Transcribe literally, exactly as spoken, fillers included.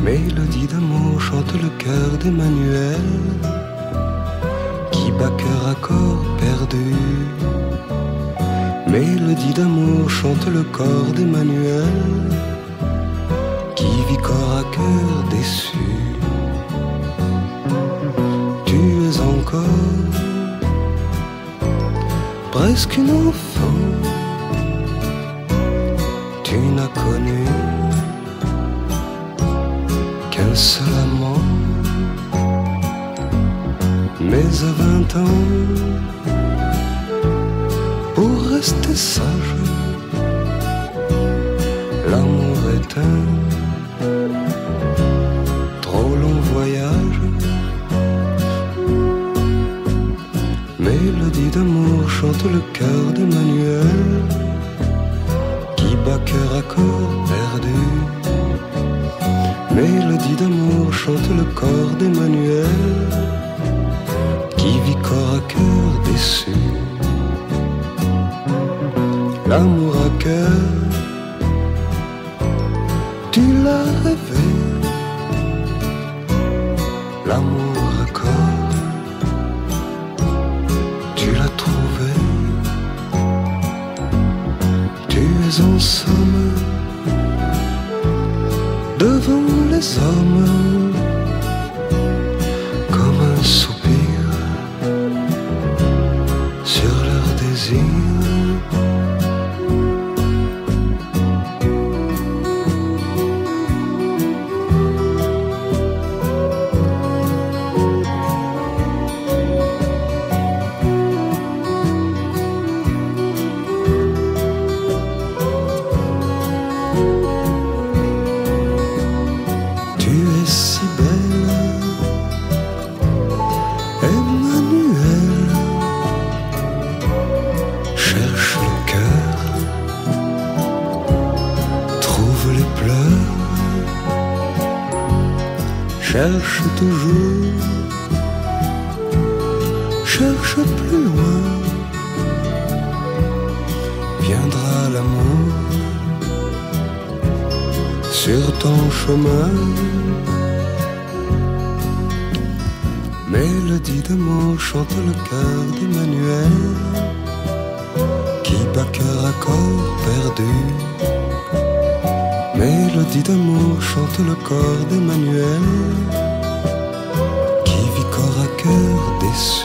Mélodie d'amour chante le cœur d'Emmanuel, qui bat cœur à corps perdu. Mélodie d'amour chante le corps d'Emmanuel, qui vit corps à cœur déçu. Tu es encore presque une enfant, tu n'as connu qu'un seul amant. Mais à vingt ans, pour rester sage, l'amour est un trop long voyage. Mélodie d'amour chante le cœur d'Emmanuel, qui bat cœur à corps perdu. Mélodie d'amour chante le corps d'Emmanuel, qui vit corps à cœur déçu. L'amour à cœur, tu l'as rêvé. L'amour à corps, tu l'as trouvé. Tu es en somme devant les hommes comme un soupir sur leur désir. Cherche toujours, cherche plus loin, viendra l'amour sur ton chemin. Mélodie d'amour chante le cœur d'Emmanuel, qui bat cœur à corps perdu. Mélodie d'amour chante le corps d'Emmanuel, qui vit corps à cœur déçu.